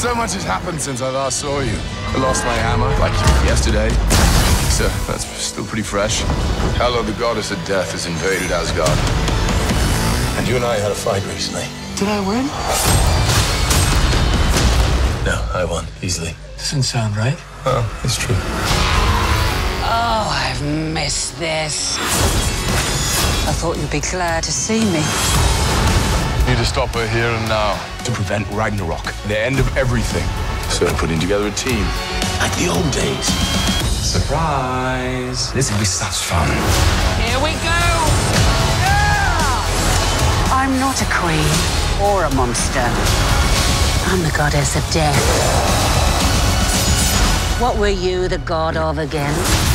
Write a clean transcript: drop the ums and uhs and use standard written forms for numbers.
So much has happened since I last saw you. I lost my hammer, like yesterday. So that's still pretty fresh. Hela, the goddess of death, has invaded Asgard. And you and I had a fight recently. Did I win? No, I won, easily. Doesn't sound right. Oh, it's true. Oh, I've missed this. I thought you'd be glad to see me. Need to stop her here and now to prevent Ragnarok, the end of everything. So I'm putting together a team, like the old days. Surprise! This will be such fun. Here we go! Yeah! I'm not a queen or a monster. I'm the goddess of death. What were you the god of again?